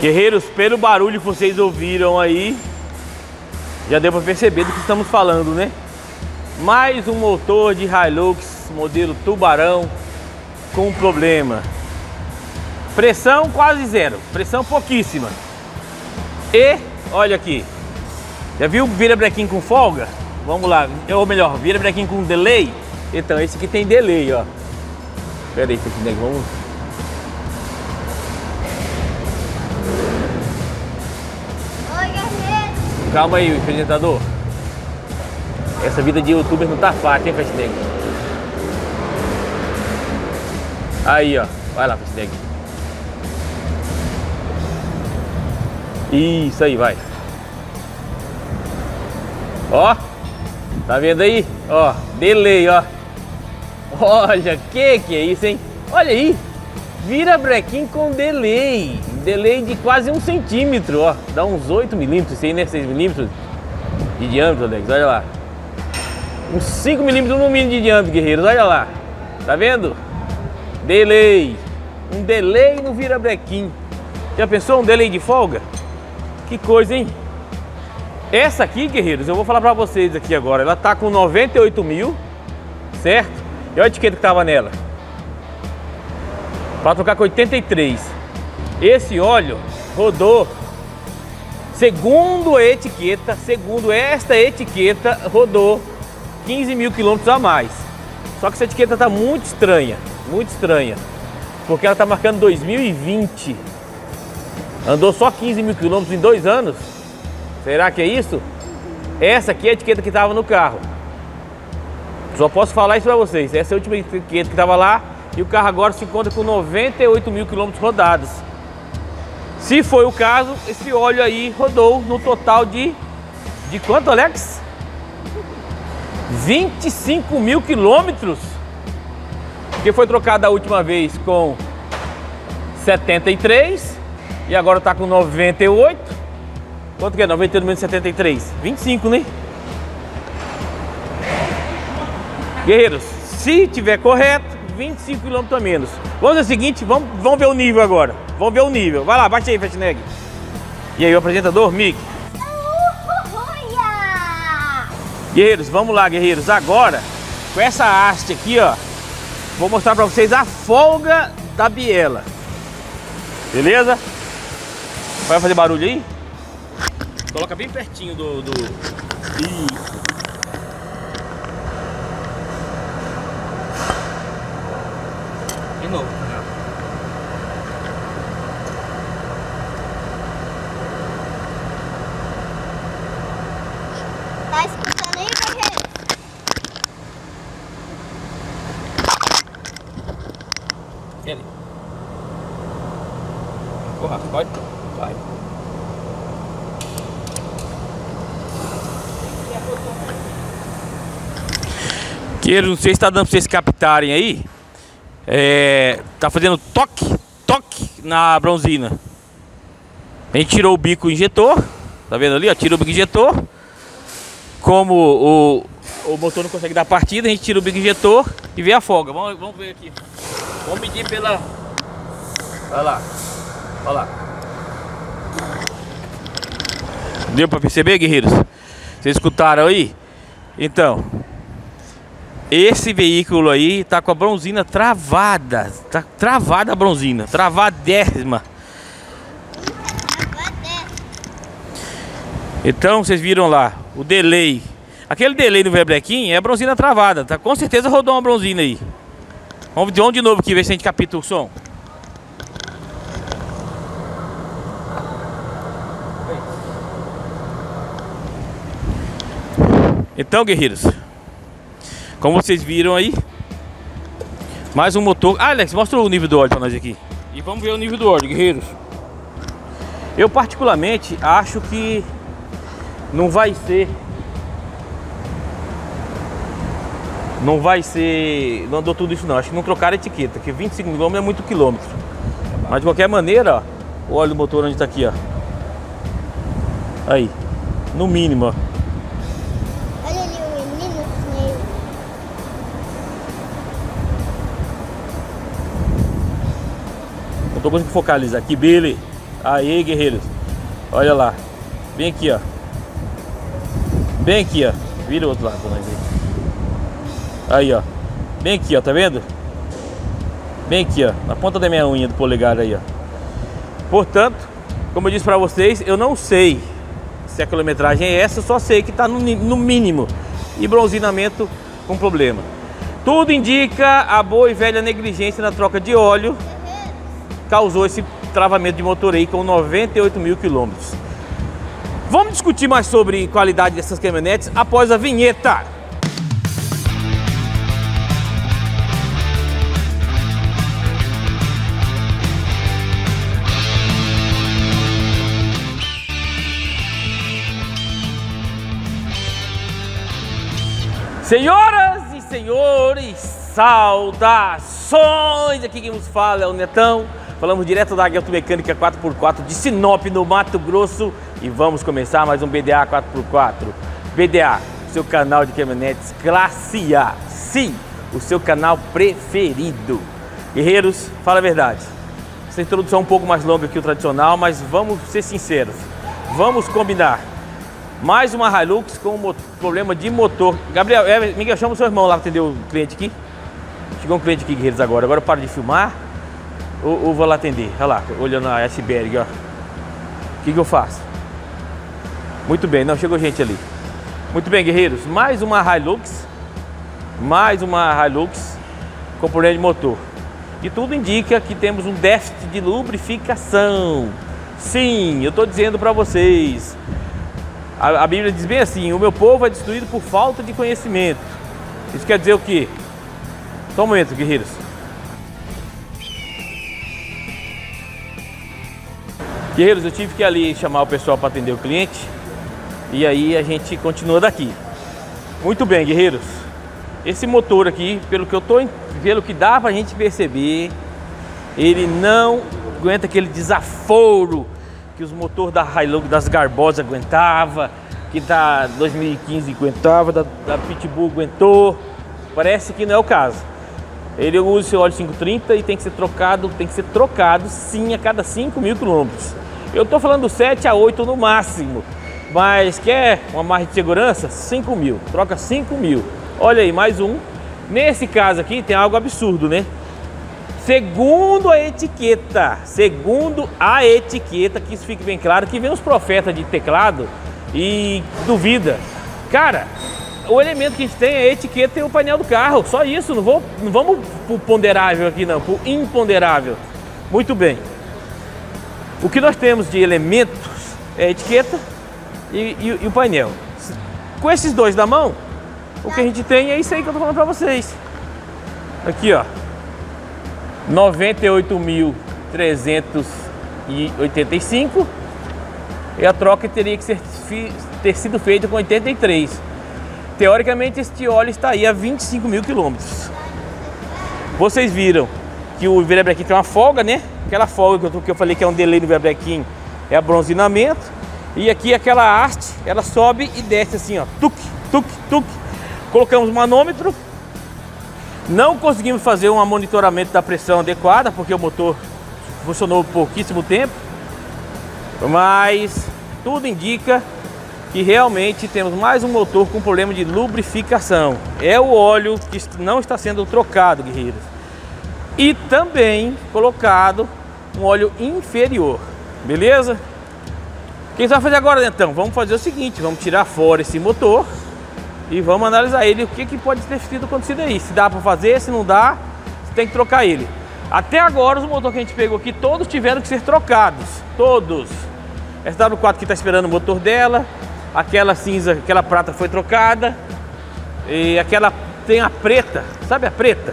Guerreiros, pelo barulho que vocês ouviram aí, já deu para perceber do que estamos falando, né? Mais um motor de Hilux modelo Tubarão com problema. Pressão quase zero, pressão pouquíssima. E olha aqui, já viu virabrequim com folga? Vamos lá, ou melhor, virabrequim com delay. Então esse aqui tem delay, ó. Pera aí, vamos. Oi, guerreiro. Calma aí, apresentador. Essa vida de youtuber não tá fácil, hein, Fastneg? Aí, ó. Vai lá, Fastneg. Isso aí, vai. Ó. Tá vendo aí? Ó, delay, ó. Olha, que é isso, hein? Olha aí. Virabrequim com delay. Delay de quase 1 centímetro, ó. Dá uns 8 milímetros, isso aí, né? 6 milímetros de diâmetro, Alex. Olha lá. Uns 5 milímetros no mínimo de diâmetro, guerreiros. Olha lá. Tá vendo? Delay. Um delay no virabrequim. Já pensou um delay de folga? Que coisa, hein? Essa aqui, guerreiros, eu vou falar pra vocês aqui agora. Ela tá com 98 mil, certo? E olha a etiqueta que tava nela. Para trocar com 83. Esse óleo rodou, segundo esta etiqueta, rodou 15 mil quilômetros a mais. Só que essa etiqueta tá muito estranha, porque ela tá marcando 2020. Andou só 15 mil quilômetros em 2 anos. Será que é isso? Essa aqui é a etiqueta que estava no carro. Só posso falar isso para vocês. Essa é a última etiqueta que estava lá. E o carro agora se encontra com 98 mil quilômetros rodados. Se foi o caso, esse óleo aí rodou no total de quanto, Alex? 25 mil quilômetros. Porque foi trocado a última vez com 73 e agora está com 98. Quanto que é? 98 menos 73? 25, né? Guerreiros, se tiver correto, 25 km a menos. Vamos fazer o seguinte, vamos ver o nível agora. Vamos ver o nível. Vai lá, bate aí, Fastneg. E aí, o apresentador, Mick. Guerreiros, vamos lá, guerreiros. Agora, com essa haste aqui, ó, vou mostrar pra vocês a folga da biela. Beleza? Vai fazer barulho aí? Coloca bem pertinho do... De novo. Tá escutando aí, guerreiro? Ele. Porra, pode? Vai. Guerreiro, não sei se tá dando pra vocês captarem aí. Tá fazendo toque na bronzina. A gente tirou o bico injetor. Tá vendo ali, ó? Tirou o bico injetor. Como o motor não consegue dar partida, a gente tira o bico injetor e vê a folga. Vamos ver aqui. Vamos medir pela... Olha lá. Olha lá. Deu pra perceber, guerreiros? Vocês escutaram aí? Então... Esse veículo aí tá com a bronzina travada. Tá travada a bronzina. Travadésima. Então vocês viram lá o delay. Aquele delay no virabrequim é a bronzina travada. Tá? Com certeza rodou uma bronzina aí. Vamos de novo aqui ver se a gente capta o som. Então, guerreiros, como vocês viram aí, mais um motor. Ah, Alex, mostra o nível do óleo pra nós aqui. E vamos ver o nível do óleo, guerreiros. Eu particularmente acho que não vai ser... Não andou tudo isso não. Acho que não trocaram a etiqueta, que 25 km é muito quilômetro. Mas de qualquer maneira, ó, o óleo do motor onde tá aqui, ó. Aí, no mínimo, ó. Tô conseguindo focalizar aqui, Billy. Aí, guerreiros. Olha lá. Bem aqui, ó. Bem aqui, ó. Vira o outro lado pra nós ver. Aí, ó. Bem aqui, ó. Tá vendo? Bem aqui, ó. Na ponta da minha unha do polegar aí, ó. Portanto, como eu disse pra vocês, eu não sei se a quilometragem é essa. Eu só sei que tá no mínimo. E bronzeamento com problema. Tudo indica a boa e velha negligência na troca de óleo causou esse travamento de motor aí com 98 mil quilômetros. Vamos discutir mais sobre qualidade dessas caminhonetes após a vinheta. Senhoras e senhores, saudações! Aqui quem nos fala é o Netão. Falamos direto da Águia Automecânica 4x4 de Sinop, no Mato Grosso. E vamos começar mais um BDA 4x4. BDA, seu canal de caminhonetes classe A. Sim, o seu canal preferido. Guerreiros, fala a verdade. Essa introdução é um pouco mais longa que o tradicional, mas vamos ser sinceros. Vamos combinar. Mais uma Hilux com problema de motor. Gabriel, Miguel, chama o seu irmão lá para atender o cliente aqui. Chegou um cliente aqui, guerreiros, agora. Agora eu paro de filmar ou vou lá atender? Olha lá, olhando a iceberg, ó. O que eu faço? Muito bem, não, chegou gente ali. Muito bem, guerreiros, mais uma Hilux. Mais uma Hilux com problema de motor. E tudo indica que temos um déficit de lubrificação. Sim, eu estou dizendo para vocês. A Bíblia diz bem assim: o meu povo é destruído por falta de conhecimento. Isso quer dizer o quê? Só um momento, guerreiros. Guerreiros, eu tive que ir ali chamar o pessoal para atender o cliente. E aí a gente continua daqui. Muito bem, guerreiros. Esse motor aqui, pelo que dá pra gente perceber, ele não aguenta aquele desaforo que os motores da Hilux, das Garbosa aguentava, que da 2015 aguentava, da Pitbull aguentou. Parece que não é o caso. Ele usa o seu óleo 530 e tem que ser trocado sim a cada 5 mil quilômetros. Eu tô falando 7 a 8 no máximo, mas quer uma margem de segurança? 5 mil, troca 5 mil. Olha aí, mais um. Nesse caso aqui tem algo absurdo, né? Segundo a etiqueta, que isso fique bem claro, que vem os profetas de teclado e duvida. Cara, o elemento que a gente tem é a etiqueta e o painel do carro, só isso, não vamos pro ponderável aqui não, pro imponderável. Muito bem. O que nós temos de elementos é a etiqueta e o painel. Com esses dois da mão, o que a gente tem é isso aí que eu tô falando pra vocês. Aqui, ó. 98.385 e a troca teria que ter sido feita com 83. Teoricamente este óleo está aí a 25 mil quilômetros. Vocês viram que o virabrequim tem uma folga, né? Aquela folga que eu falei que é um delay no virabrequim é abronzinamento. E aqui aquela haste, ela sobe e desce assim, ó. Tuc, tuc, tuc. Colocamos o manômetro. Não conseguimos fazer um monitoramento da pressão adequada, porque o motor funcionou pouquíssimo tempo. Mas tudo indica que realmente temos mais um motor com problema de lubrificação. É o óleo que não está sendo trocado, guerreiros. E também colocado um óleo inferior. Beleza? O que você vai fazer agora, então? Vamos fazer o seguinte, vamos tirar fora esse motor e vamos analisar ele, o que pode ter sido acontecido aí. Se dá para fazer, se não dá, você tem que trocar ele. Até agora, os motores que a gente pegou aqui, todos tiveram que ser trocados. Todos. SW4 que está esperando o motor dela. Aquela cinza, aquela prata foi trocada. E aquela tem a preta, sabe a preta?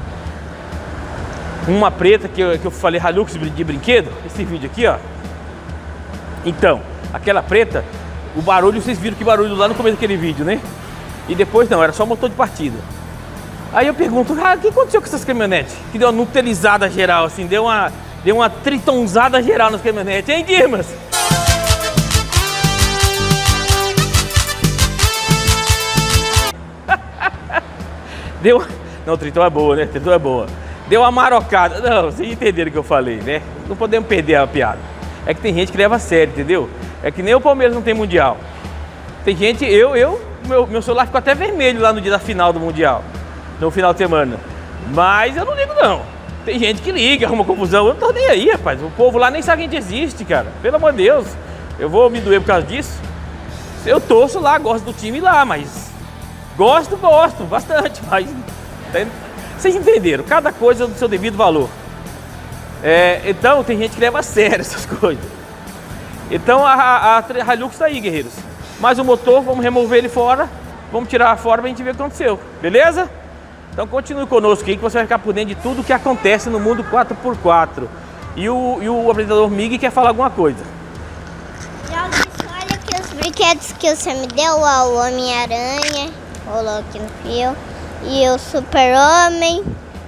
Uma preta que eu falei Hilux de brinquedo. Esse vídeo aqui, ó. Então, aquela preta, o barulho, vocês viram que barulho lá no começo daquele vídeo, né? E depois não, era só motor de partida. Aí eu pergunto, o que aconteceu com essas caminhonetes? Que deu uma nutelizada geral, assim, deu uma tritonzada geral nas caminhonetes, hein, Dimas? Não, Triton é boa, né? Triton é boa. Deu uma marocada. Não, vocês entenderam o que eu falei, né? Não podemos perder a piada. É que tem gente que leva a sério, entendeu? É que nem o Palmeiras não tem mundial. Tem gente, meu celular ficou até vermelho lá no dia da final do mundial, no final de semana. Mas eu não ligo não. Tem gente que liga, arruma confusão. Eu não tô nem aí, rapaz. O povo lá nem sabe que a gente existe, cara. Pelo amor de Deus. Eu vou me doer por causa disso. Eu torço lá, gosto do time lá, mas... Gosto bastante, mas... Vocês entenderam, cada coisa do seu devido valor. Então, tem gente que leva a sério essas coisas. Então, a Hilux tá aí, guerreiros. Mas o motor, vamos remover ele fora. Vamos tirar fora pra gente ver o que aconteceu. Beleza? Então, continue conosco aí que você vai ficar por dentro de tudo que acontece no mundo 4x4. E o apresentador Mig quer falar alguma coisa. Olha aqui os brinquedos que você me deu. O Homem-Aranha, o Loki no fio. E o Super-Homem.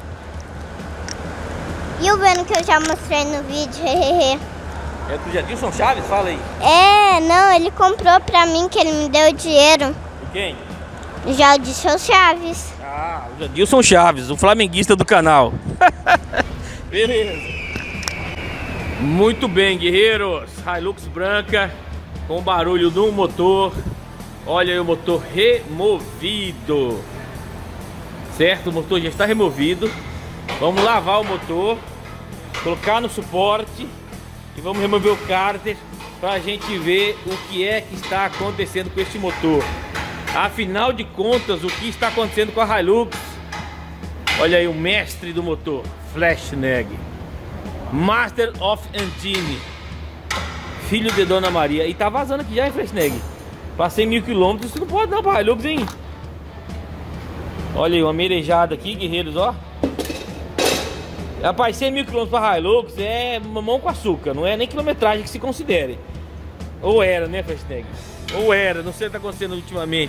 E o Venom que eu já mostrei no vídeo. É do Jadilson Chaves? Fala aí. Não, ele comprou pra mim, que ele me deu dinheiro. De quem? Jadilson Chaves. Ah, o Jadilson Chaves, o flamenguista do canal. Beleza. Muito bem, guerreiros. Hilux branca com barulho no motor. Olha aí o motor removido. Certo? O motor já está removido. Vamos lavar o motor, colocar no suporte e vamos remover o cárter para a gente ver o que é que está acontecendo com este motor. Afinal de contas, o que está acontecendo com a Hilux? Olha aí o mestre do motor, Flashneg, Master of Engine, filho de Dona Maria. E tá vazando aqui já, hein, Flashneg? Passei 1000 km, isso não pode não para a Hilux, hein? Olha aí, uma merejada aqui, guerreiros, ó. Rapaz, 100 mil km para Hilux é mamão com açúcar, não é nem quilometragem que se considere. Ou era, né, Flashneg? Ou era, não sei o que tá acontecendo ultimamente.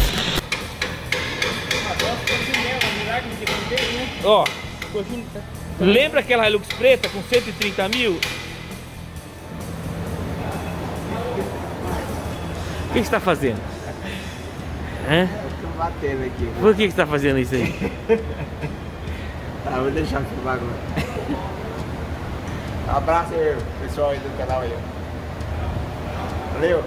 Ó, lembra aquela Hilux preta com 130 mil? O que você tá fazendo? Hã? Batendo aqui. Por que você tá fazendo isso aí? Tá, vou deixar eu filmar agora. Um abraço aí, pessoal aí do canal aí. Valeu!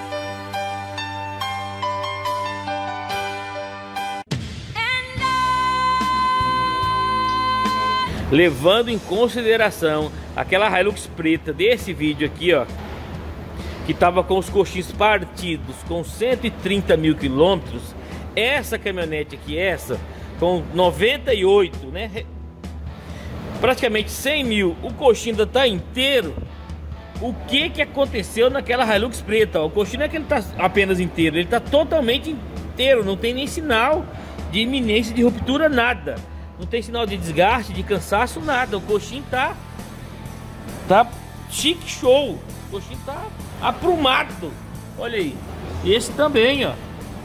Levando em consideração aquela Hilux preta desse vídeo aqui, ó, que tava com os coxins partidos com 130 mil quilômetros, essa caminhonete aqui, essa com 98, né, praticamente 100 mil, o coxinho ainda tá inteiro. O que que aconteceu naquela Hilux preta? O coxinho não é que ele tá apenas inteiro, ele tá totalmente inteiro, não tem nem sinal de iminência de ruptura, nada. Não tem sinal de desgaste, de cansaço, nada. O coxinho tá chique show. O coxinho tá aprumado. Olha aí. Esse também, ó.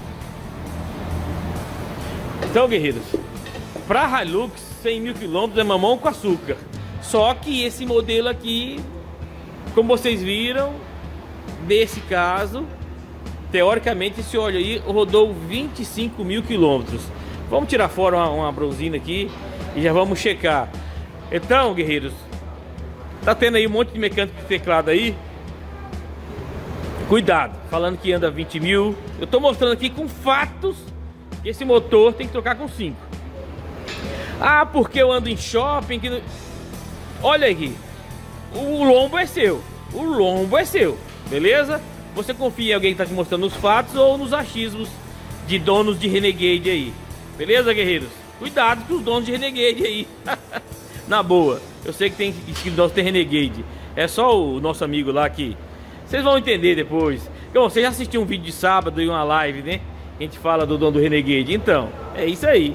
Então, guerreiros, pra Hilux 100 mil quilômetros é mamão com açúcar. Só que esse modelo aqui, como vocês viram, desse caso, teoricamente esse óleo aí rodou 25 mil quilômetros. Vamos tirar fora uma bronzina aqui e já vamos checar. Então, guerreiros, tá tendo aí um monte de mecânico de teclado aí. Cuidado, falando que anda 20 mil. Eu tô mostrando aqui com fatos que esse motor tem que trocar com 5. Ah, porque eu ando em shopping que... Olha aqui, o lombo é seu. O lombo é seu, beleza? Você confia em alguém que tá te mostrando os fatos ou nos achismos de donos de Renegade aí. Beleza, guerreiros? Cuidado com os donos de Renegade aí. Na boa, eu sei que tem inscritos que tem Renegade. É só o nosso amigo lá que... Vocês vão entender depois. Bom, você já assistiu um vídeo de sábado e uma live, né? A gente fala do dono do Renegade. Então, é isso aí.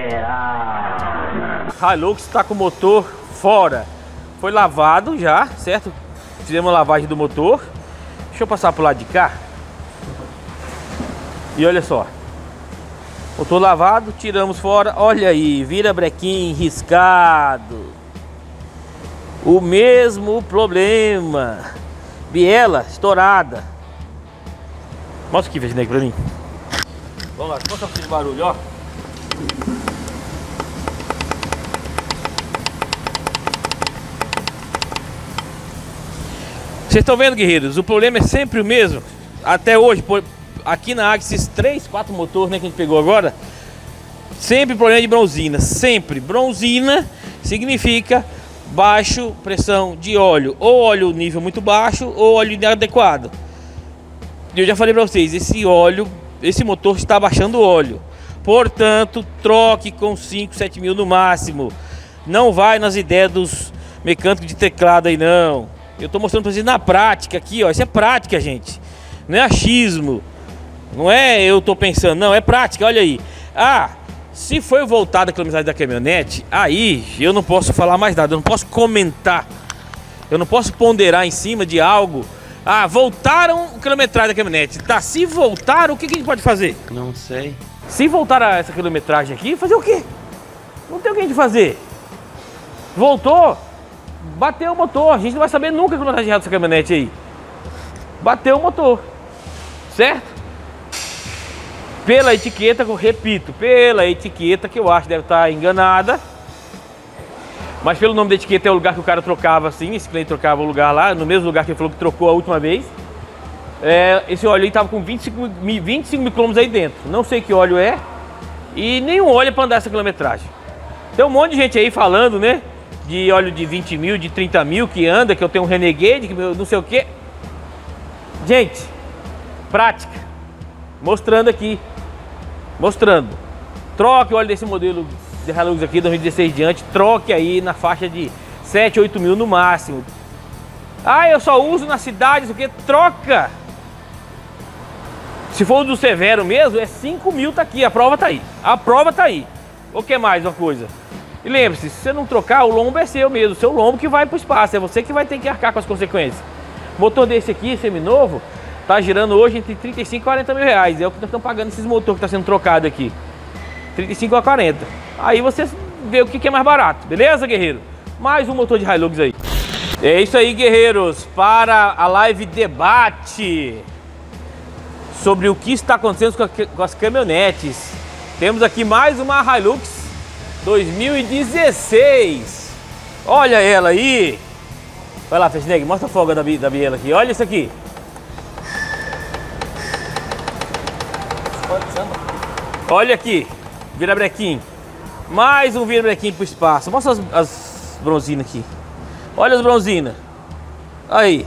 Hilux está com o motor fora. Foi lavado já, certo? Fizemos uma lavagem do motor. Deixa eu passar pro lado de cá. E olha só. Motor lavado, tiramos fora. Olha aí, virabrequim riscado. O mesmo problema. Biela estourada. Mostra aqui, Flashneg, pra mim. Vamos lá, mostra esse barulho, ó. Vocês estão vendo, guerreiros? O problema é sempre o mesmo. Até hoje, aqui na Águia, esses 3, 4 motores, né, que a gente pegou agora, sempre problema de bronzina. Sempre. Bronzina significa baixo pressão de óleo. Ou óleo nível muito baixo, ou óleo inadequado. E eu já falei para vocês, esse motor está baixando o óleo. Portanto, troque com 5, 7 mil no máximo. Não vai nas ideias dos mecânicos de teclado aí, não. Eu tô mostrando pra vocês na prática aqui, ó. Isso é prática, gente. Não é achismo. Não é eu tô pensando, não. É prática, olha aí. Ah, se foi voltada a quilometragem da caminhonete, aí eu não posso falar mais nada. Eu não posso comentar. Eu não posso ponderar em cima de algo. Ah, voltaram a quilometragem da caminhonete. Tá, se voltaram, o que a gente pode fazer? Não sei. Se voltar a essa quilometragem aqui, fazer o quê? Não tem o que a gente fazer. Voltou, bateu o motor. A gente não vai saber nunca a quilometragem dessa caminhonete aí. Bateu o motor, certo? Pela etiqueta, eu repito, pela etiqueta, que eu acho que deve estar enganada, mas pelo nome da etiqueta é o lugar que o cara trocava assim. Esse cliente trocava o lugar lá, no mesmo lugar que ele falou que trocou a última vez. Esse óleo aí estava com 25 mil quilômetros aí dentro. Não sei que óleo é. E nenhum óleo é para andar essa quilometragem. Tem um monte de gente aí falando, né, de óleo de 20 mil, de 30 mil que anda, que eu tenho um Renegade, que eu não sei o que. Gente, prática. Mostrando aqui. Mostrando. Troque o óleo desse modelo de Hilux aqui, 2016 diante. Troque aí na faixa de 7, 8 mil no máximo. Ah, eu só uso na cidade, o que? Troca. Se for o do Severo mesmo, é 5 mil, tá aqui, a prova tá aí. A prova tá aí. O que mais uma coisa? E lembre-se, se você não trocar, o lombo é seu mesmo, seu lombo que vai pro espaço, é você que vai ter que arcar com as consequências. Motor desse aqui, seminovo, tá girando hoje entre 35 e 40 mil reais. É o que nós estamos pagando esses motores que tá sendo trocado aqui. 35 a 40. Aí você vê o que é mais barato, beleza, guerreiro? Mais um motor de Hilux aí. É isso aí, guerreiros, para a live debate sobre o que está acontecendo com as caminhonetes. Temos aqui mais uma Hilux 2016. Olha ela aí. Vai lá, Fesneg, mostra a folga da biela aqui. Olha isso aqui. Olha aqui, virabrequim. Mais um virabrequim para o espaço. Mostra as bronzinas aqui. Olha as bronzinas. Aí.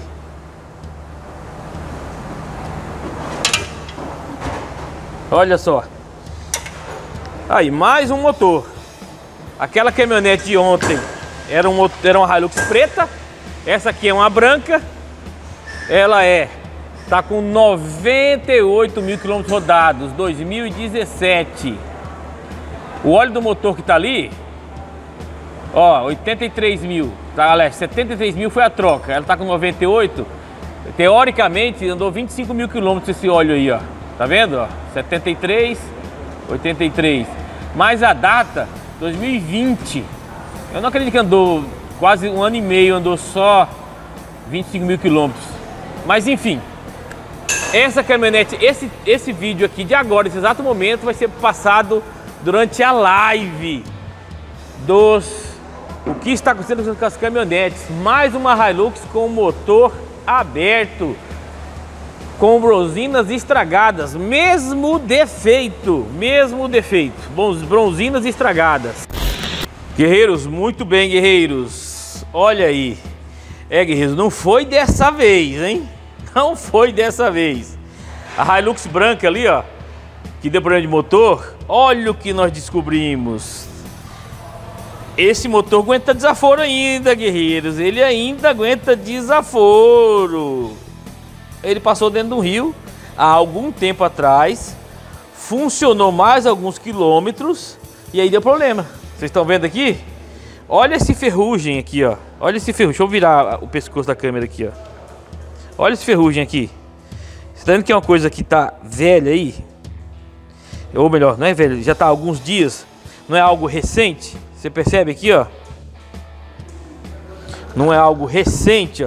Olha só. Aí, mais um motor. Aquela caminhonete de ontem era uma Hilux preta. Essa aqui é uma branca. Ela tá com 98 mil quilômetros rodados, 2017. O óleo do motor que tá ali, ó, 83 mil. Tá, galera, 73 mil foi a troca. Ela tá com 98. Teoricamente andou 25 mil quilômetros esse óleo aí, ó. Tá vendo? Ó, 73, 83. Mais a data, 2020. Eu não acredito que andou quase um ano e meio, andou só 25 mil quilômetros. Mas enfim, essa caminhonete, esse vídeo aqui de agora, esse exato momento, vai ser passado durante a live o que está acontecendo com as caminhonetes. Mais uma Hilux com motor aberto, com bronzinas estragadas, mesmo defeito, bronzinas estragadas. Guerreiros, muito bem, guerreiros, olha aí, guerreiros, não foi dessa vez, hein, não foi dessa vez. A Hilux branca ali, ó, que deu problema de motor, olha o que nós descobrimos. Esse motor aguenta desaforo ainda, guerreiros, ele ainda aguenta desaforo. Ele passou dentro do rio há algum tempo atrás, funcionou mais alguns quilômetros e aí deu problema. Vocês estão vendo aqui? Olha esse ferrugem aqui, ó. Olha esse ferrugem. Deixa eu virar o pescoço da câmera aqui, ó. Olha esse ferrugem aqui. Você tá vendo que é uma coisa que tá velha aí? Ou melhor, não é velha, já tá há alguns dias. Não é algo recente. Você percebe aqui, ó? Não é algo recente, ó.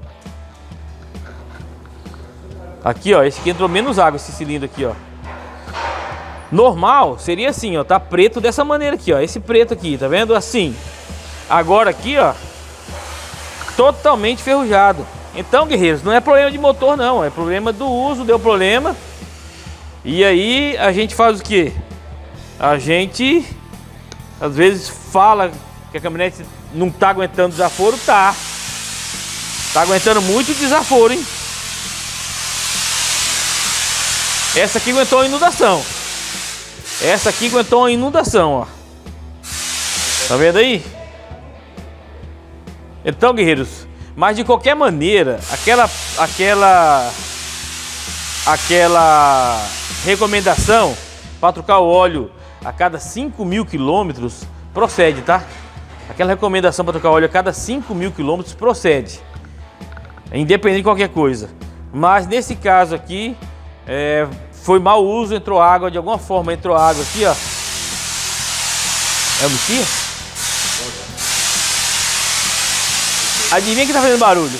Aqui, ó, esse aqui entrou menos água, esse cilindro aqui, ó. Normal seria assim, ó, tá preto dessa maneira aqui, ó. Esse preto aqui, tá vendo? Assim. Agora aqui, ó, totalmente ferrujado. Então, guerreiros, não é problema de motor não, é problema do uso, deu problema. E aí a gente faz o quê? A gente às vezes fala que a caminhonete não tá aguentando desaforo, tá aguentando muito desaforo, hein? Essa aqui aguentou a inundação. Essa aqui aguentou a inundação, ó. Tá vendo aí? Então, guerreiros, mas de qualquer maneira, aquela recomendação para trocar o óleo a cada 5.000 quilômetros procede, tá? Aquela recomendação para trocar o óleo a cada 5.000 quilômetros procede, independente de qualquer coisa. Mas nesse caso aqui, foi mau uso, entrou água, de alguma forma entrou água aqui, ó. É o Messias? Adivinha que tá fazendo barulho?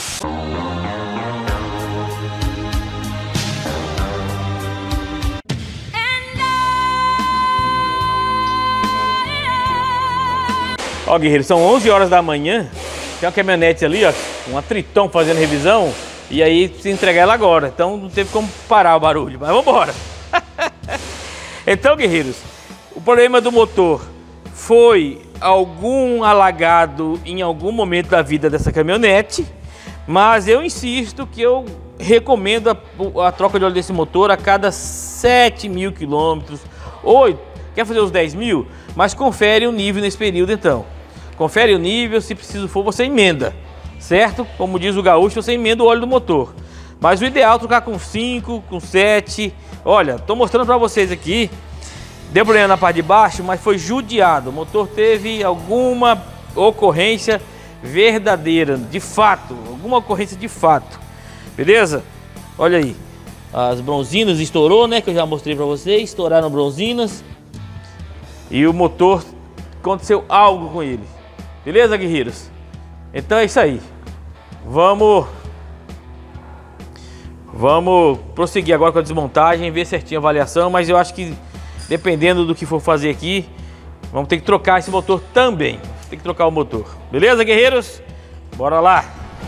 Ó, guerreiro, são 11 horas da manhã. Tem uma caminhonete ali, ó, uma Triton fazendo revisão. E aí precisa entregar ela agora. Então não teve como parar o barulho. Mas vamos embora. Então, guerreiros, o problema do motor foi algum alagado em algum momento da vida dessa caminhonete. Mas eu insisto que eu recomendo a troca de óleo desse motor a cada 7.000 quilômetros. Ou quer fazer os 10.000? Mas confere o nível nesse período então. Confere o nível, se preciso for você emenda, certo? Como diz o gaúcho, você emenda o óleo do motor. Mas o ideal é trocar com 5, com 7. Olha, tô mostrando para vocês aqui. Deu problema na parte de baixo, mas foi judiado. O motor teve alguma ocorrência verdadeira, de fato. Alguma ocorrência de fato. Beleza? Olha aí. As bronzinas estourou, né? Que eu já mostrei para vocês. Estouraram bronzinas. E o motor, aconteceu algo com ele. Beleza, guerreiros? Então é isso aí. Vamos prosseguir agora com a desmontagem, ver certinho a avaliação, mas eu acho que dependendo do que for fazer aqui, vamos ter que trocar esse motor também. Tem que trocar o motor. Beleza, guerreiros? Bora lá.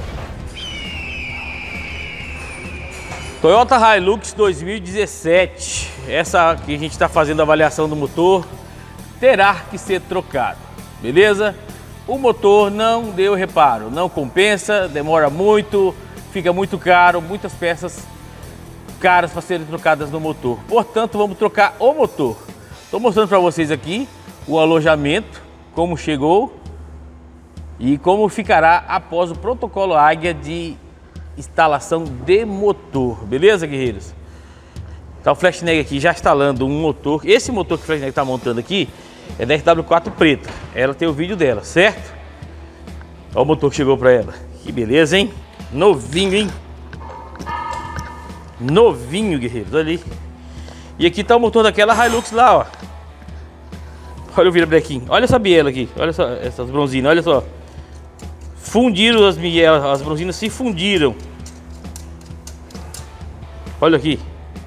Toyota Hilux 2017. Essa que a gente está fazendo a avaliação do motor terá que ser trocado. Beleza? O motor não deu reparo, não compensa, demora muito, fica muito caro, muitas peças caras para serem trocadas no motor. Portanto, vamos trocar o motor. Estou mostrando para vocês aqui o alojamento, como chegou e como ficará após o protocolo Águia de instalação de motor. Beleza, guerreiros? Tá o Flashneck aqui já instalando um motor. Esse motor que o Flashneck está montando aqui é da RW4 preta. Ela tem o vídeo dela, certo? Olha o motor que chegou para ela. Que beleza, hein? Novinho, hein? Novinho, guerreiros. Olha ali. E aqui tá o motor daquela Hilux lá, ó. Olha o virabrequim. Olha essa biela aqui. Olha só essas bronzinas. Olha só. Fundiram as bielas. As bronzinas se fundiram. Olha aqui.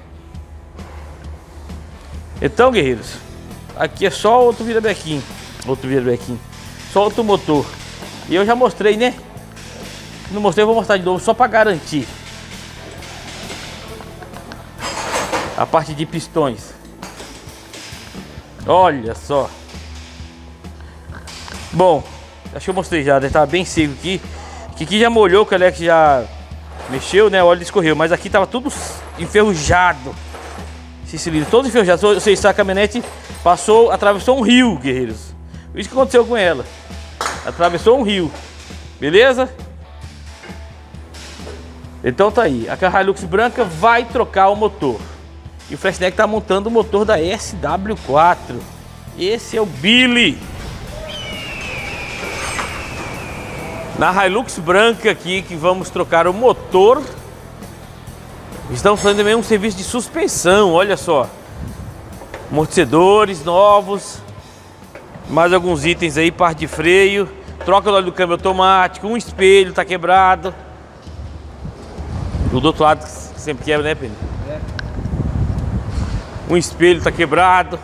Então, guerreiros, aqui é só outro virabrequim. Só outro motor. E eu já mostrei, né? Não mostrei, eu vou mostrar de novo só para garantir. A parte de pistões. Olha só. Bom, acho que eu mostrei já, deve estar bem seco aqui. Aqui já molhou, o Alex já mexeu, né? O óleo escorreu, mas aqui tava tudo enferrujado. Esse cilindro todo enferrujado. Ou seja, a caminhonete atravessou um rio, guerreiros. Isso que aconteceu com ela. Atravessou um rio. Beleza? Então tá aí. A Hilux branca vai trocar o motor. E o Flashneck tá montando o motor da SW4. Esse é o Billy. Na Hilux branca aqui que vamos trocar o motor. Estamos fazendo também um serviço de suspensão, olha só. Amortecedores novos. Mais alguns itens aí, parte de freio. Troca do óleo do câmbio automático. Um espelho tá quebrado. Do outro lado sempre quebra, né, Pedro? É. Um espelho tá quebrado.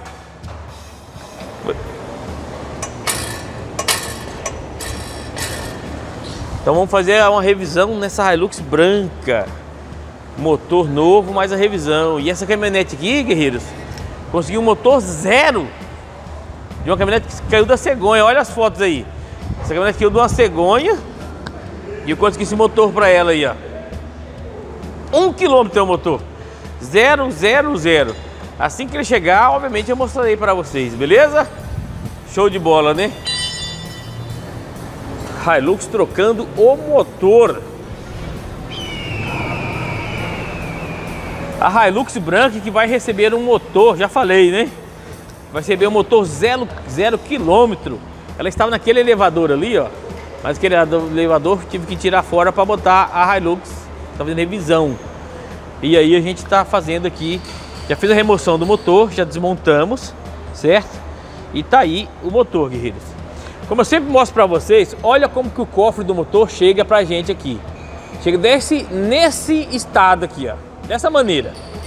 Então vamos fazer uma revisão nessa Hilux branca. Motor novo, mais a revisão. E essa caminhonete aqui, guerreiros, conseguiu um motor zero de uma caminhonete que caiu da cegonha. Olha as fotos aí. Essa caminhonete caiu de uma cegonha e eu consegui esse motor para ela aí, ó. 1 km é o motor. 0, 0, 0. Assim que ele chegar, obviamente eu mostrarei para vocês, beleza? Show de bola, né? Hilux trocando o motor. A Hilux branca que vai receber um motor, já falei, né? Vai receber um motor 0 km. Ela estava naquele elevador ali, ó. Mas aquele elevador tive que tirar fora para botar a Hilux. Tá fazendo revisão. E aí a gente está fazendo aqui. Já fiz a remoção do motor, já desmontamos, certo? E tá aí o motor, guerreiros. Como eu sempre mostro para vocês, olha como que o cofre do motor chega pra gente aqui. Chega nesse estado aqui, ó. Dessa maneira.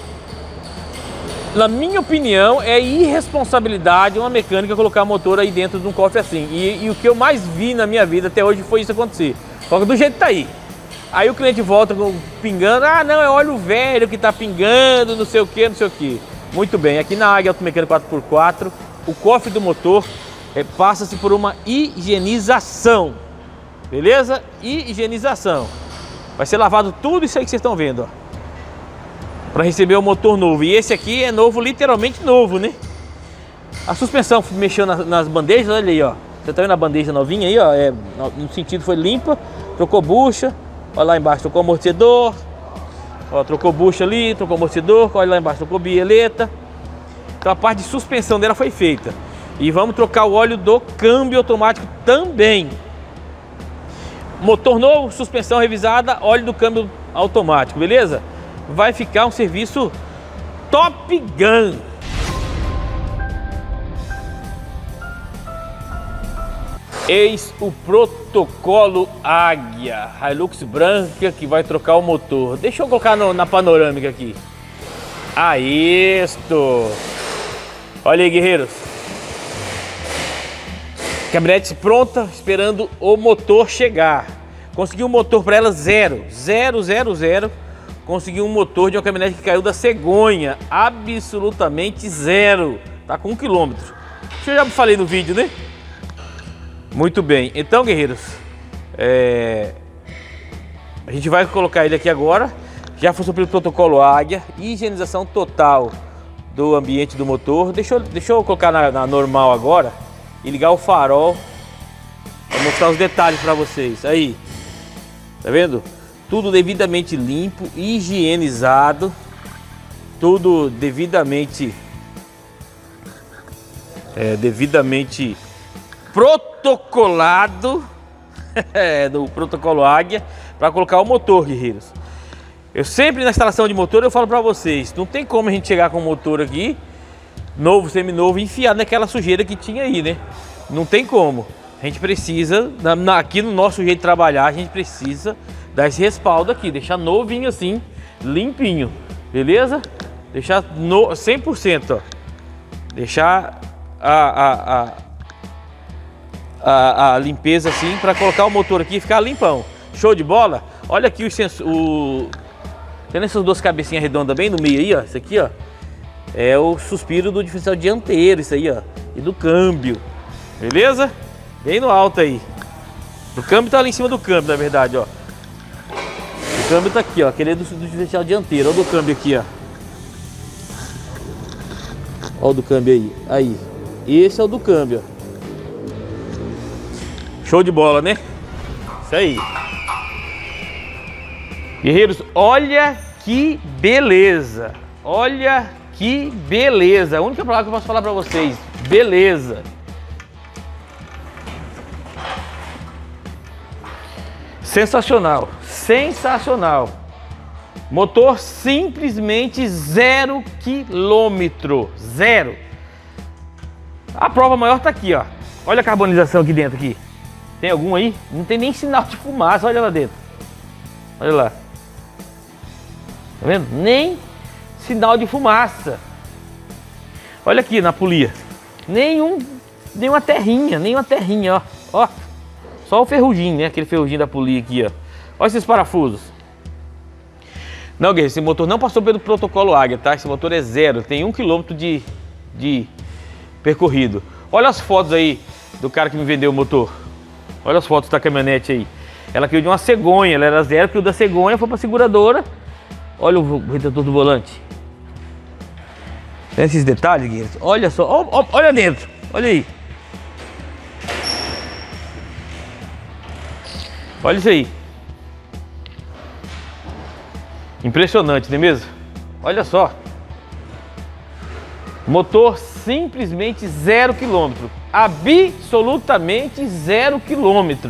Na minha opinião, é irresponsabilidade uma mecânica colocar motor aí dentro de um cofre assim. E o que eu mais vi na minha vida até hoje foi isso acontecer. Só que do jeito que tá aí. Aí o cliente volta pingando, ah não, é óleo velho que tá pingando, não sei o que, não sei o que. Muito bem, aqui na Águia Automecânica 4x4, o cofre do motor passa-se por uma higienização, beleza? Higienização. Vai ser lavado tudo isso aí que vocês estão vendo, ó, para receber o motor novo. E esse aqui é novo, literalmente novo, né? A suspensão mexeu nas bandejas, olha aí, ó. Você tá vendo a bandeja novinha aí, ó? No sentido foi limpa, trocou bucha. Olha lá embaixo, trocou amortecedor. Ó, trocou bucha ali, trocou amortecedor. Olha lá embaixo, trocou bieleta. Então a parte de suspensão dela foi feita. E vamos trocar o óleo do câmbio automático também. Motor novo, suspensão revisada, óleo do câmbio automático, beleza? Vai ficar um serviço Top Gun. Eis o protocolo Águia, Hilux branca que vai trocar o motor. Deixa eu colocar na panorâmica aqui. Aí, isto. Olha aí, guerreiros. Caminhonete pronta, esperando o motor chegar. Consegui um motor para ela 0. Consegui um motor de uma caminhonete que caiu da cegonha. Absolutamente 0. Tá com 1 km. Isso eu já falei no vídeo, né? Muito bem, então guerreiros, a gente vai colocar ele aqui agora. Já foi pelo protocolo Águia, higienização total do ambiente do motor. Deixa eu colocar na normal agora e ligar o farol para mostrar os detalhes para vocês. Aí, tá vendo? Tudo devidamente limpo, higienizado, tudo devidamente protocolado do protocolo Águia para colocar o motor, guerreiros. Eu sempre na instalação de motor eu falo para vocês, não tem como a gente chegar com o motor aqui novo, seminovo, enfiado naquela sujeira que tinha aí, né? Não tem como. A gente precisa, aqui no nosso jeito de trabalhar, a gente precisa dar esse respaldo aqui, deixar novinho assim, limpinho, beleza? Deixar 100%, ó. Deixar a limpeza assim para colocar o motor aqui e ficar limpão. Show de bola? Olha aqui tem essas duas cabecinhas redondas bem no meio aí, ó. Isso aqui, ó, é o suspiro do diferencial dianteiro, isso aí, ó, e do câmbio, beleza? Bem no alto aí. O câmbio tá ali em cima do câmbio, na verdade, ó. O câmbio tá aqui, ó, aquele é do diferencial dianteiro. Olha o do câmbio aqui, ó. Olha o do câmbio aí. Aí. Esse é o do câmbio, ó. Show de bola, né? Isso aí. Guerreiros, olha que beleza. Olha que beleza. A única palavra que eu posso falar para vocês. Beleza. Sensacional. Sensacional. Motor simplesmente 0 km. 0. A prova maior tá aqui, ó. Olha a carbonização aqui dentro aqui. Tem algum aí? Não tem nem sinal de fumaça, olha lá dentro. Olha lá. Tá vendo? Nem sinal de fumaça. Olha aqui na polia. Nenhuma terrinha, ó. Ó. Só o ferruginho, né? Aquele ferruginho da polia aqui, ó. Olha esses parafusos. Não, guerreiro, esse motor não passou pelo protocolo Águia, tá? Esse motor é zero, tem 1 km de percorrido. Olha as fotos aí do cara que me vendeu o motor. Olha as fotos da caminhonete aí. Ela caiu de uma cegonha, ela era zero, caiu da cegonha, foi pra seguradora. Olha o retentor do volante. Tem esses detalhes, guerreiro. Olha só, olha dentro, olha aí. Olha isso aí. Impressionante, não é mesmo? Olha só. Motor simplesmente 0 km. Absolutamente 0 km.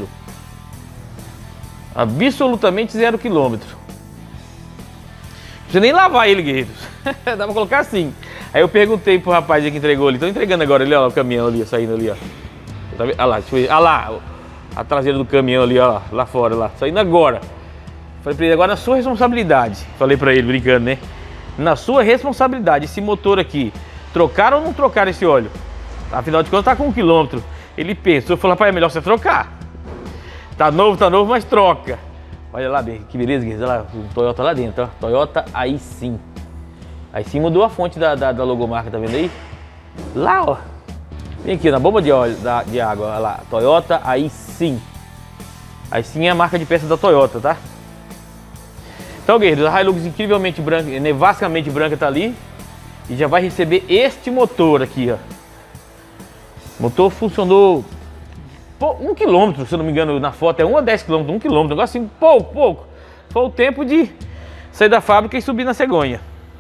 Absolutamente 0 km. Não precisa nem lavar ele, guerreiros. Dá pra colocar assim. Aí eu perguntei pro rapaz que entregou ali. Estão entregando agora ali, ó, o caminhão ali, saindo ali, ó. Tá vendo? Olha lá, deixa eu ver. Olha lá, a traseira do caminhão ali, ó, lá fora, lá. Saindo agora. Falei pra ele, agora na sua responsabilidade. Falei pra ele, brincando, né? Na sua responsabilidade, esse motor aqui, trocaram ou não trocaram esse óleo? Afinal de contas tá com 1 km. Ele pensou, falou, rapaz, é melhor você trocar. Tá novo, mas troca. Olha lá, que beleza, olha lá, o Toyota lá dentro, ó. Toyota aí sim. Aí sim mudou a fonte da logomarca, tá vendo aí? Lá, ó. Vem aqui, na bomba de óleo, de água, olha lá. Toyota aí sim. Aí sim é a marca de peça da Toyota, tá? Então, guerreiros, a Hilux incrivelmente branca, nevascamente branca tá ali. E já vai receber este motor aqui, ó. O motor funcionou 1 km, se eu não me engano, na foto é 1 a 10 km, 1 km, um negócio assim, pouco. Foi o tempo de sair da fábrica e subir na cegonha.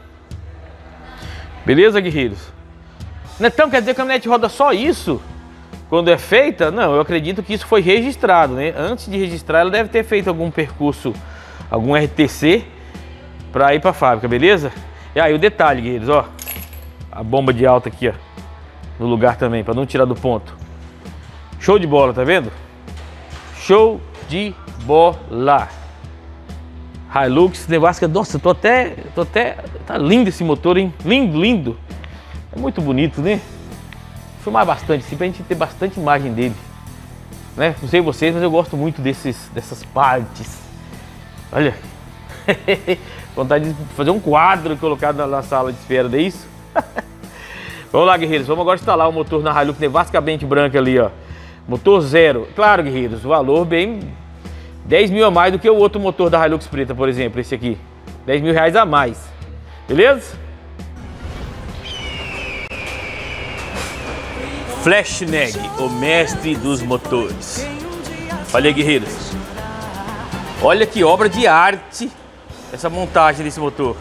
Beleza, guerreiros? Então, quer dizer que a caminhonete roda só isso quando é feita? Não, eu acredito que isso foi registrado, né? Antes de registrar, ela deve ter feito algum percurso, algum RTC para ir para a fábrica, beleza? E aí o detalhe, guerreiros, ó, a bomba de alta aqui, ó, no lugar também, para não tirar do ponto. Show de bola, tá vendo? Show de bola. Hilux Nevasca, nossa, tô até, tá lindo esse motor, hein? Lindo. É muito bonito, né? Vou filmar bastante, assim, pra gente ter bastante imagem dele, né? Não sei vocês, mas eu gosto muito dessas partes. Olha, vontade de fazer um quadro e colocar na sala de espera, não é isso? Vamos lá, guerreiros, vamos agora instalar o motor na Hilux nevascamente branca ali, ó. Motor zero. Claro, guerreiros, o valor bem 10 mil a mais do que o outro motor da Hilux preta, por exemplo, esse aqui. 10 mil reais a mais. Beleza? Flashneg, o mestre dos motores. Olha aí, guerreiros. Olha que obra de arte essa montagem desse motor.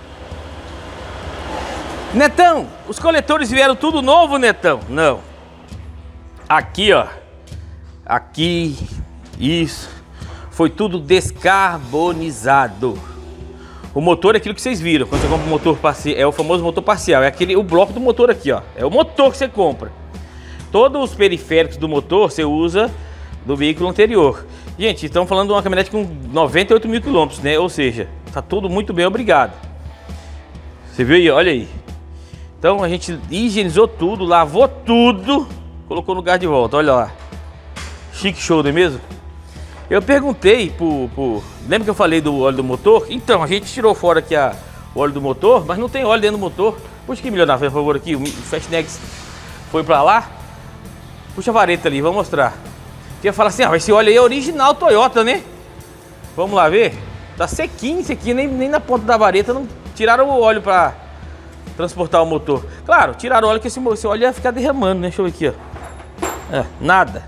Netão, os coletores vieram tudo novo, Netão? Não. Aqui, ó. Aqui, isso. Foi tudo descarbonizado. O motor é aquilo que vocês viram. Quando você compra um motor parcial, é o famoso motor parcial. É o bloco do motor aqui, ó. É o motor que você compra. Todos os periféricos do motor você usa do veículo anterior. Gente, estamos falando de uma caminhonete com 98 mil quilômetros, né? Ou seja, tá tudo muito bem, obrigado. Você viu aí? Olha aí. Então a gente higienizou tudo, lavou tudo, colocou no lugar de volta. Olha lá. Chique show, não é mesmo? Eu perguntei lembra que eu falei do óleo do motor? Então, a gente tirou fora aqui o óleo do motor, mas não tem óleo dentro do motor. Puxa aqui, milionário, por favor, aqui. O Fastneg foi pra lá. Puxa a vareta ali, vamos mostrar. Eu ia falar assim, esse óleo aí é original Toyota, né? Vamos lá ver. Tá sequinho esse aqui, nem na ponta da vareta não tiraram o óleo pra transportar o motor. Claro, tiraram o óleo que esse óleo ia ficar derramando, né? Deixa eu ver aqui, ó. Nada.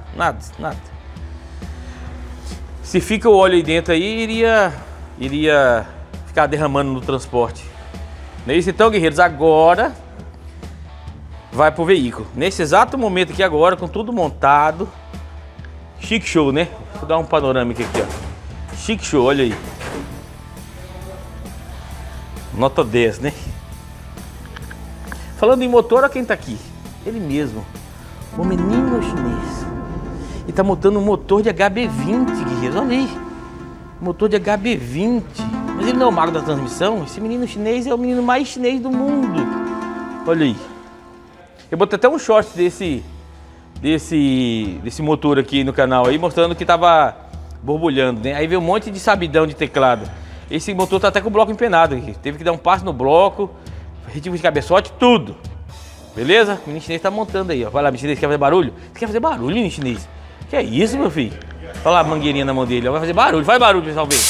Se fica o óleo aí dentro aí, iria ficar derramando no transporte. Não é isso então, guerreiros? Agora vai pro veículo. Nesse exato momento aqui agora, com tudo montado. Chique show, né? Vou dar um panorâmico aqui, ó. Chique show, olha aí. Nota 10, né? Falando em motor, olha quem tá aqui. Ele mesmo. O menino chinês. E tá montando um motor de HB20, guerreiros. Olha aí. Motor de HB20. Mas ele não é o mago da transmissão. Esse menino chinês é o menino mais chinês do mundo. Olha aí. Eu botei até um short desse motor aqui no canal aí, mostrando que tava borbulhando, né? Aí veio um monte de sabidão de teclado. Esse motor tá até com o bloco empenado aqui. Teve que dar um passo no bloco, retiro de cabeçote, tudo. Beleza? O menino chinês tá montando aí, ó. Vai lá, menino chinês, quer fazer barulho? Você quer fazer barulho, menino chinês? Que é isso, meu filho? Olha lá a mangueirinha na mão dele, ó. Vai fazer barulho, faz barulho, pessoal, ver.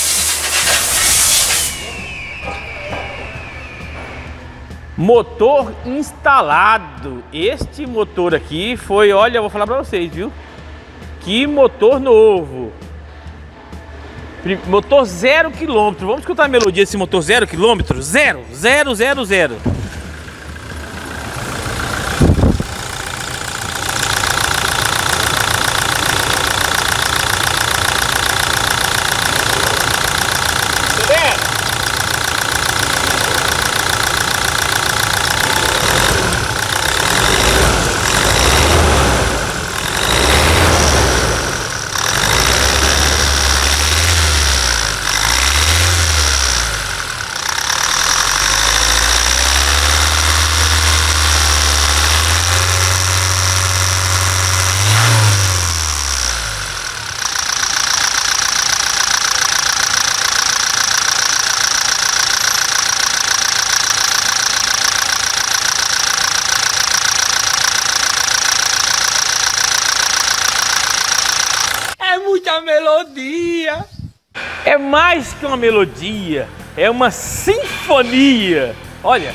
Motor instalado. Este motor aqui foi, olha, eu vou falar pra vocês, viu? Que motor novo. Motor 0 km. Vamos escutar a melodia desse motor 0 km? 0, 0, 0, 0. Muita melodia. É mais que uma melodia, é uma sinfonia. Olha.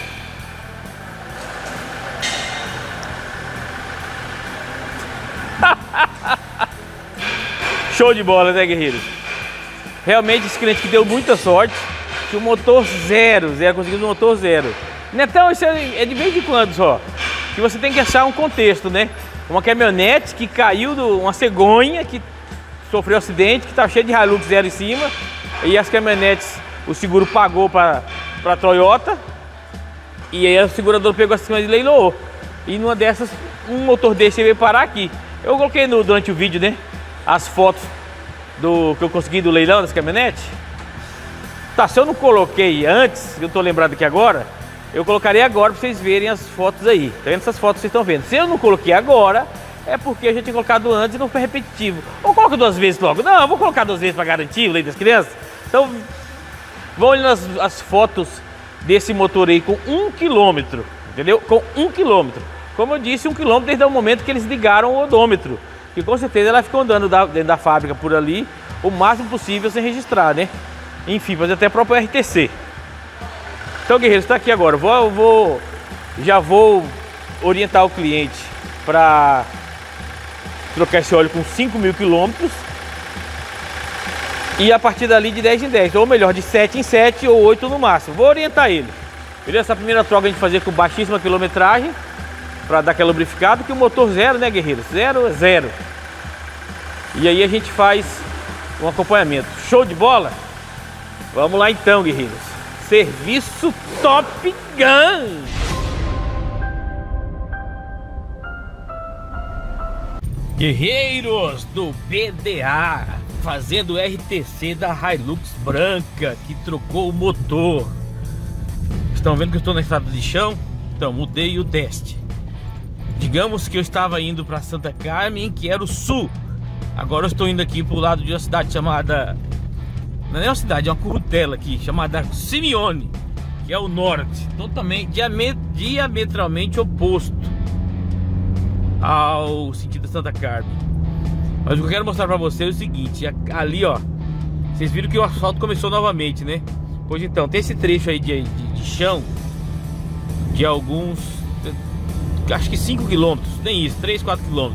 Show de bola, né, guerreiros? Realmente esse cliente que deu muita sorte, que o motor zero, conseguiu um motor zero. Então isso é de vez em quando só, que você tem que achar um contexto, né? Uma caminhonete que caiu, uma cegonha que sofreu acidente, que tá cheio de Hilux zero em cima, e as caminhonetes, o seguro pagou para Toyota, e aí o segurador pegou essa caminhonete e leiloou. E numa dessas, um motor desse veio parar aqui. Eu coloquei durante o vídeo, né, as fotos que eu consegui do leilão das caminhonetes. Tá, se eu não coloquei antes, eu tô lembrado aqui agora, eu colocarei agora para vocês verem as fotos aí. Tá vendo essas fotos que vocês estão vendo? Se eu não coloquei agora, é porque a gente tinha colocado antes e não foi repetitivo. Ou coloca 2 vezes logo. Não, eu vou colocar 2 vezes para garantir o leite das crianças. Então, vão olhando as fotos desse motor aí com 1 km, entendeu? Com 1 km. Como eu disse, 1 km desde o momento que eles ligaram o odômetro. Que com certeza ela ficou andando dentro da fábrica por ali o máximo possível sem registrar, né? Enfim, fazer até a própria RTC. Então, guerreiros, está aqui agora. Já vou orientar o cliente para trocar esse óleo com 5.000 km e a partir dali de 10 em 10, ou melhor, de 7 em 7 ou 8 no máximo. Vou orientar ele. Beleza? Essa primeira troca a gente fazer com baixíssima quilometragem para dar aquela lubrificada, que o motor zero, né, guerreiros? Zero. E aí a gente faz um acompanhamento. Show de bola? Vamos lá então, guerreiros. Serviço Top Gun! Guerreiros do BDA, fazendo o RTC da Hilux branca que trocou o motor. Estão vendo que eu estou na estrada de chão? Então mudei o teste. Digamos que eu estava indo para Santa Carmen, que era o sul. Agora eu estou indo aqui para o lado de uma cidade chamada... Não é uma cidade, é uma currutela aqui, chamada Simeone, que é o norte. Totalmente, diametralmente oposto ao sentido da Santa Carmen. Mas o que eu quero mostrar para vocês é o seguinte: ali, ó, vocês viram que o asfalto começou novamente, né? Pois então, tem esse trecho aí de chão de alguns, acho que 5 km, nem isso, 3, 4 km.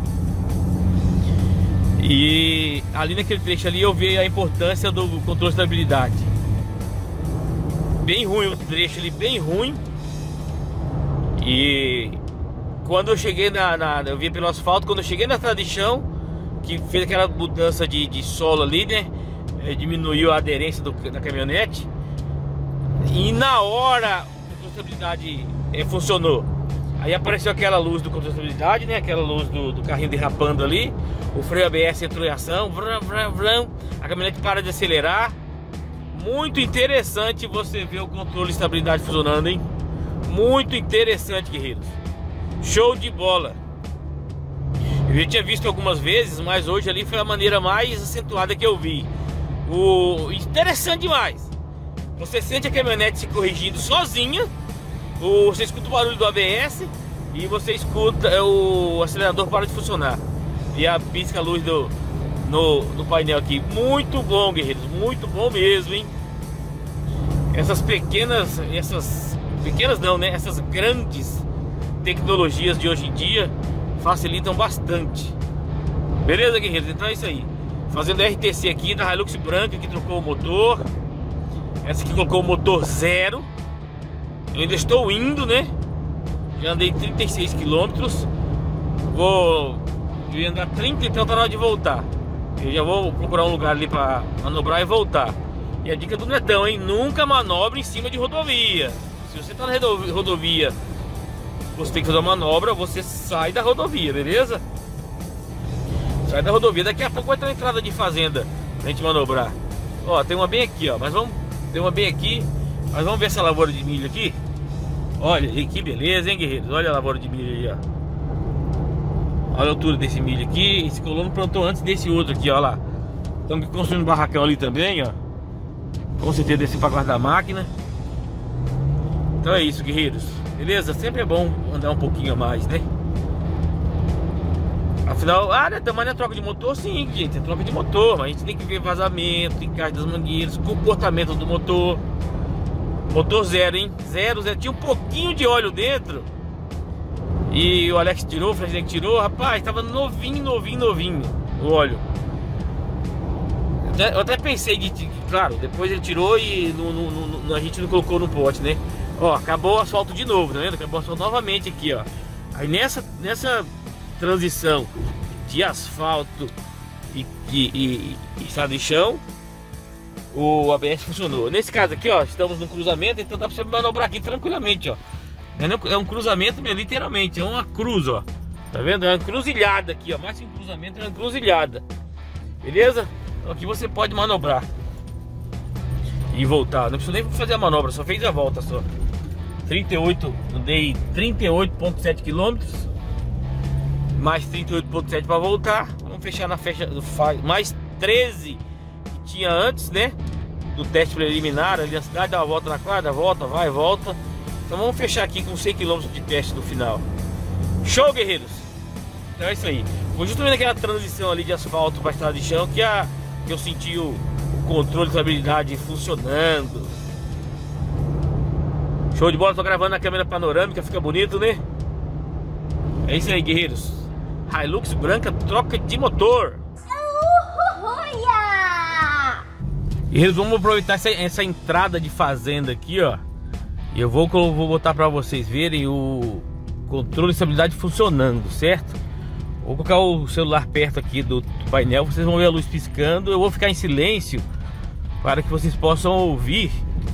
E ali naquele trecho ali eu vi a importância do controle de estabilidade. Bem ruim o trecho ali, bem ruim. E quando eu cheguei eu vi pelo asfalto, quando eu cheguei na estrada de chão, que fez aquela mudança de solo ali, né? Diminuiu a aderência da caminhonete. E na hora o controle de estabilidade funcionou. Aí apareceu aquela luz do controle de estabilidade, né? Aquela luz do carrinho derrapando ali. O freio ABS entrou em ação. Vrum, vrum, vrum. A caminhonete para de acelerar. Muito interessante você ver o controle de estabilidade funcionando, hein? Muito interessante, guerreiros. Show de bola. Eu já tinha visto algumas vezes, mas hoje ali foi a maneira mais acentuada que eu vi. Interessante demais. Você sente a caminhonete se corrigindo sozinha, você escuta o barulho do ABS e você escuta o acelerador para de funcionar. E a pisca a luz no painel aqui. Muito bom, guerreiros, muito bom mesmo, hein? Essas grandes tecnologias de hoje em dia facilitam bastante. Beleza, guerreiros? Então é isso aí. Fazendo RTC aqui da Hilux branca, que trocou o motor. Essa aqui colocou o motor zero. Eu ainda estou indo, né? Já andei 36 km. Eu ia andar 30, então tá na hora de voltar. Eu já vou procurar um lugar ali pra manobrar e voltar. E a dica do Netão, hein? Nunca manobre em cima de rodovia. Se você tá na rodovia, você tem que fazer uma manobra, você sai da rodovia, beleza? Sai da rodovia. Daqui a pouco vai ter uma entrada de fazenda pra gente manobrar. Ó, tem uma bem aqui, ó. Tem uma bem aqui. Mas vamos ver essa lavoura de milho aqui. Olha, e que beleza, hein, guerreiros? Olha a lavoura de milho aí, ó. Olha a altura desse milho aqui. Esse colono plantou antes desse outro aqui, ó lá. Estamos construindo um barracão ali também, ó. Com certeza desse para guardar a máquina. Então é isso, guerreiros. Beleza? Sempre é bom andar um pouquinho a mais, né? Afinal, mas não é troca de motor? Sim, gente, é troca de motor. Mas a gente tem que ver vazamento, encaixe das mangueiras, comportamento do motor. Motor zero, hein? Zero. Tinha um pouquinho de óleo dentro. E o Alex tirou, o Fredinho tirou. Rapaz, tava novinho o óleo. Eu até pensei claro, depois ele tirou e a gente não colocou no pote, né? Ó, acabou o asfalto de novo, tá vendo? Acabou o asfalto novamente aqui, ó. Aí nessa transição de asfalto e estrada de chão, o ABS funcionou. Nesse caso aqui, ó, estamos no cruzamento, então dá pra você manobrar aqui tranquilamente, ó. É um cruzamento, literalmente, é uma cruz, ó. Tá vendo? É uma encruzilhada aqui, ó. Mais que um cruzamento, é uma encruzilhada. Beleza? Então aqui você pode manobrar e voltar. Não precisa nem fazer a manobra, só fez a volta só. 38, eu dei 38,7 km. Mais 38,7 para voltar. Vamos fechar na mais 13 que tinha antes, né? Do teste preliminar ali na cidade, dá uma volta na quadra, volta, vai, volta. Então vamos fechar aqui com 100 km de teste no final. Show, guerreiros! Então é isso aí. Foi justamente aquela transição ali de asfalto para estrada de chão que eu senti o controle de estabilidade funcionando. Show de bola, tô gravando na câmera panorâmica, fica bonito, né? É isso aí, guerreiros. Hilux branca, troca de motor. Guerreiros, vamos aproveitar essa entrada de fazenda aqui, ó. E eu vou botar para vocês verem o controle de estabilidade funcionando, certo? Vou colocar o celular perto aqui do painel, vocês vão ver a luz piscando. Eu vou ficar em silêncio para que vocês possam ouvir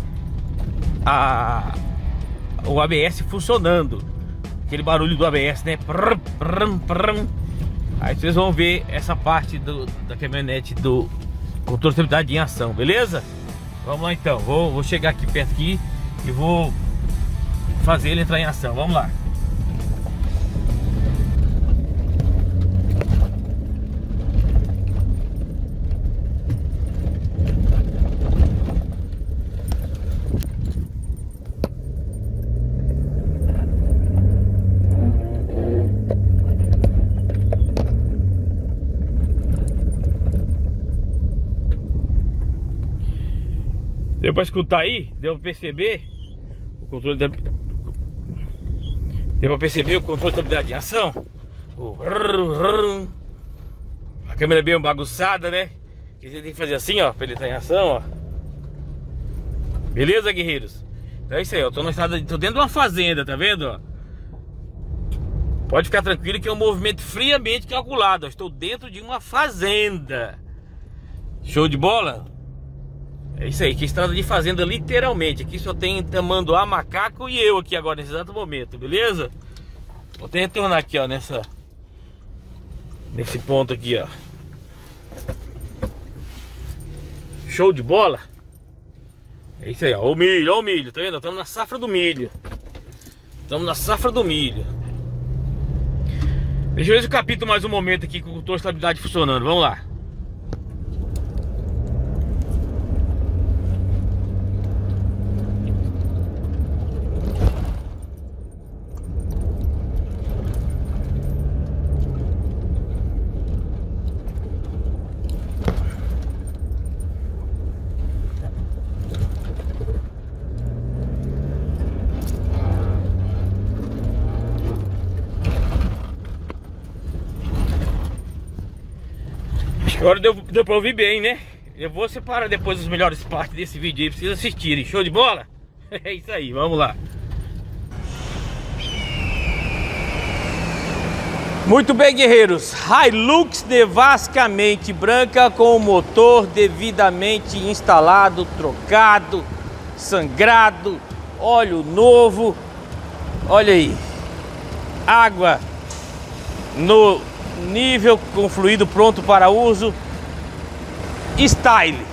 o ABS funcionando. Aquele barulho do ABS, né? Aí vocês vão ver essa parte da caminhonete do controle de estabilidade em ação, beleza? Vamos lá então, vou chegar aqui perto aqui e vou fazer ele entrar em ação. Vamos lá. Deu pra escutar aí? Deu pra perceber o controle da... Deu pra perceber o controle da estabilidade em ação? A câmera é bem bagunçada, né? Você tem que fazer assim, ó, pra ele estar em ação, ó. Beleza, guerreiros? Então é isso aí, ó. Tô dentro de uma fazenda, tá vendo, ó? Pode ficar tranquilo que é um movimento friamente calculado, ó. Estou dentro de uma fazenda. Show de bola? É isso aí, que estrada de fazenda literalmente. Aqui só tem tamanduá, macaco e eu aqui agora nesse exato momento, beleza? Vou até retornar aqui, ó, nesse ponto aqui, ó. Show de bola? É isso aí, ó, o milho, tá vendo? Estamos na safra do milho. Estamos na safra do milho. Deixa eu ver se eu capito mais um momento aqui com o motor de estabilidade funcionando. Vamos lá. Agora deu pra ouvir bem, né? Eu vou separar depois as melhores partes desse vídeo aí pra vocês assistirem. Show de bola? É isso aí, vamos lá. Muito bem, guerreiros. Hilux nevascamente branca com o motor devidamente instalado, trocado, sangrado, óleo novo. Olha aí. Água no nível com fluido pronto para uso. Style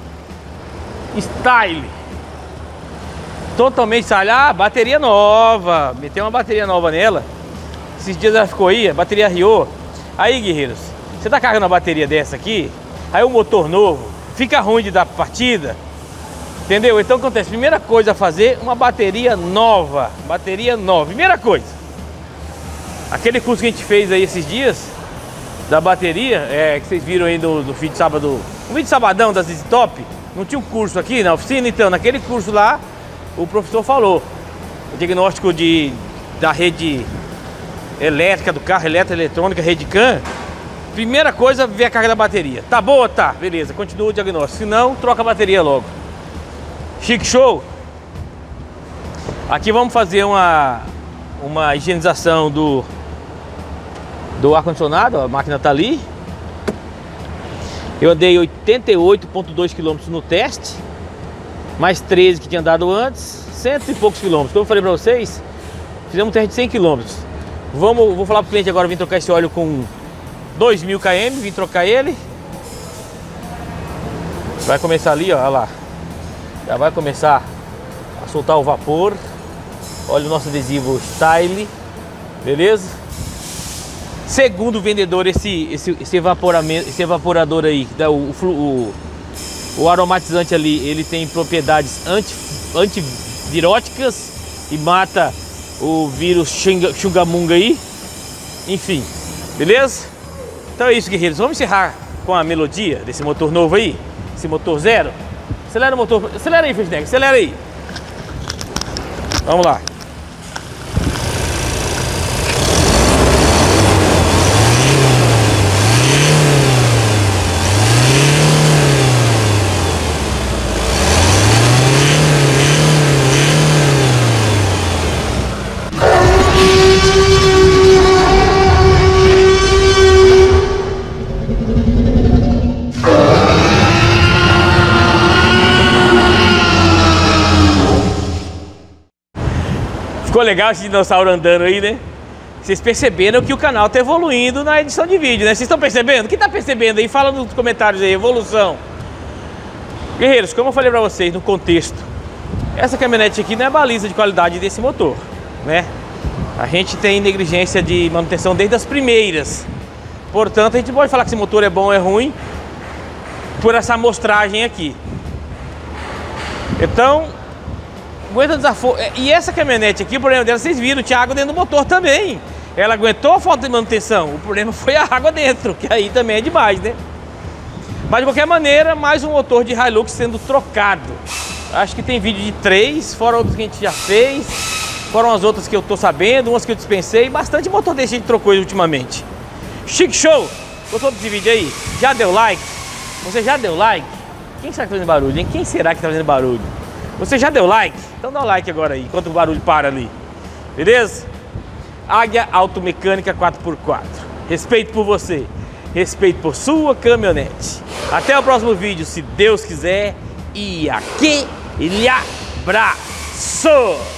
totalmente instalada. Bateria nova, meteu uma bateria nova nela. Esses dias ela ficou aí, a bateria riou. Aí, guerreiros, você tá carregando uma bateria dessa aqui, aí o motor novo fica ruim de dar partida, entendeu? Então acontece, primeira coisa a fazer, uma bateria nova. Primeira coisa, aquele curso que a gente fez aí esses dias da bateria, que vocês viram aí do vídeo de sábado, um vídeo de sabadão das Easy Top. Não tinha um curso aqui na oficina, então naquele curso lá o professor falou o diagnóstico da rede elétrica do carro, eletrônica, rede CAN. Primeira coisa, ver a carga da bateria. Tá boa? Tá, beleza, continua o diagnóstico. Se não, troca a bateria logo. Chique show. Aqui vamos fazer uma higienização do ar-condicionado. A máquina tá ali. Eu andei 88,2 km no teste, mais 13 que tinha andado antes, 100 e poucos quilômetros. Como eu falei pra vocês, fizemos um teste de 100 km. Vou falar pro cliente agora, vim trocar esse óleo com 2.000 km, vim trocar ele. Vai começar ali, ó, olha lá. Já vai começar a soltar o vapor. Olha o nosso adesivo Style, beleza? Segundo o vendedor, esse evaporador aí, o aromatizante ali, ele tem propriedades antiviróticas e mata o vírus Xungamunga aí. Enfim, beleza? Então é isso, guerreiros. Vamos encerrar com a melodia desse motor novo aí, esse motor zero. Acelera o motor, acelera aí, Fresneg, acelera aí. Vamos lá. Ficou legal esse dinossauro andando aí, né? Vocês perceberam que o canal tá evoluindo na edição de vídeo, né? Vocês estão percebendo? Quem tá percebendo aí? Fala nos comentários aí, evolução. Guerreiros, como eu falei pra vocês no contexto, essa caminhonete aqui não é baliza de qualidade desse motor, né? A gente tem negligência de manutenção desde as primeiras. Portanto, a gente pode falar que esse motor é bom ou é ruim por essa amostragem aqui. Então, aguenta desaforo. E essa caminhonete aqui, o problema dela, vocês viram, tinha água dentro do motor também. Ela aguentou a falta de manutenção. O problema foi a água dentro, que aí também é demais, né? Mas de qualquer maneira, mais um motor de Hilux sendo trocado. Acho que tem vídeo de 3, fora outros que a gente já fez. Foram as outras que eu tô sabendo, umas que eu dispensei. Bastante motor desse a gente trocou ultimamente. Chique show! Gostou desse vídeo aí? Já deu like? Você já deu like? Quem será que tá fazendo barulho, hein? Quem será que tá fazendo barulho? Você já deu like? Então dá o like agora aí, enquanto o barulho para ali. Beleza? Águia Automecânica 4x4. Respeito por você. Respeito por sua caminhonete. Até o próximo vídeo, se Deus quiser. E aquele abraço!